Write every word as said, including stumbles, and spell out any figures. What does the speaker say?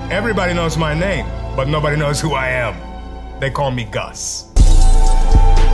Everybody knows my name, but nobody knows who I am. They call me Gus.